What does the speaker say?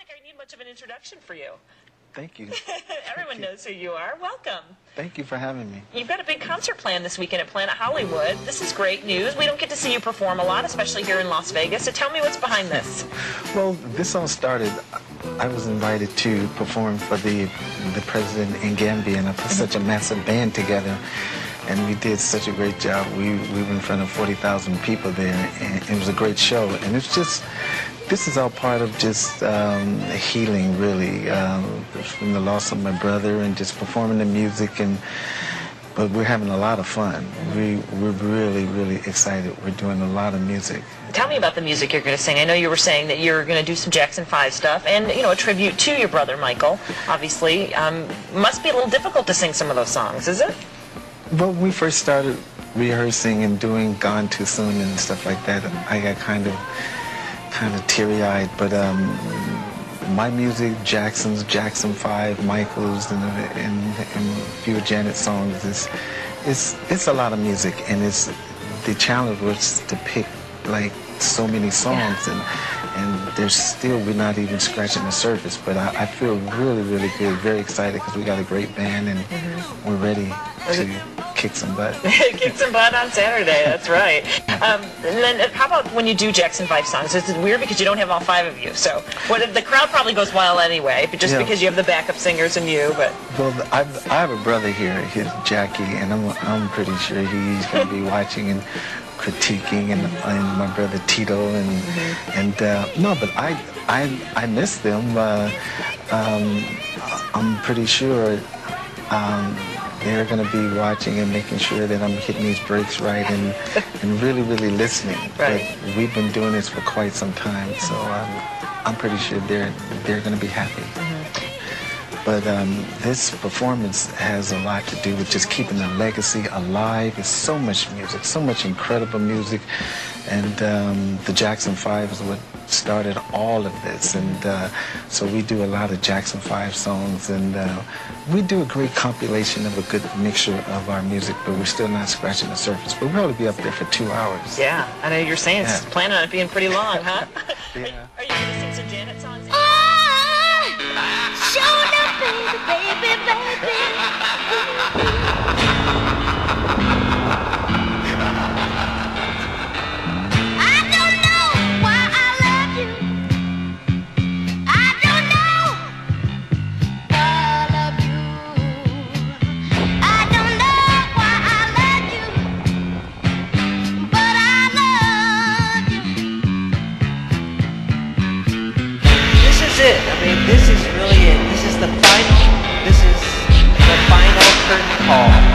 I need much of an introduction for you. Thank you. Everyone knows who you are. Welcome. Thank you for having me. You've got a big concert planned this weekend at Planet Hollywood. This is great news. We don't get to see you perform a lot, especially here in Las Vegas. So tell me what's behind this. Well, this all started, I was invited to perform for the president in Gambia, and I put such a massive band together. And we did such a great job. We were in front of 40,000 people there, and it was a great show. And it's just, this is all part of just healing, really, from the loss of my brother and just performing the music. But we're having a lot of fun. We're really, really excited. We're doing a lot of music. Tell me about the music you're going to sing. I know you were saying that you're going to do some Jackson 5 stuff and, you know, a tribute to your brother, Michael, obviously. Must be a little difficult to sing some of those songs, is it? Well, when we first started rehearsing and doing Gone Too Soon and stuff like that, I got kind of teary-eyed. But my music, Jackson's, Jackson 5, Michael's, and a few of Janet's songs, it's a lot of music. And the challenge was to pick, like, so many songs. And there's still, we're not even scratching the surface. But I feel really, really good, very excited, because we got a great band, and we're ready to kick some butt. Kick some butt on Saturday, that's right. And then how about when you do Jackson 5 songs? It's weird because you don't have all 5 of you. So the crowd probably goes wild anyway, but just because you have the backup singers and you. But well, I have a brother here, he's Jackie, and I'm pretty sure he's going to be watching and critiquing, and my brother Tito, and no, but I miss them. I'm pretty sure they're going to be watching and making sure that I'm hitting these breaks right and really, really listening. Right. But we've been doing this for quite some time, so I'm pretty sure they're going to be happy. But this performance has a lot to do with just keeping the legacy alive. It's so much music, so much incredible music. And the Jackson 5 is what started all of this. And so we do a lot of Jackson 5 songs. And we do a great compilation of a good mixture of our music, but we're still not scratching the surface. But we'll probably be up there for 2 hours. Yeah, I know you're saying it's planning on it being pretty long, huh? Yeah. Are you going to sing some Janet songs? Showing up, baby, baby. I don't know why I love you. I don't know why I love you. I don't know why I love you, but I love you. This is it. I mean, this is really it. This is the final curtain call.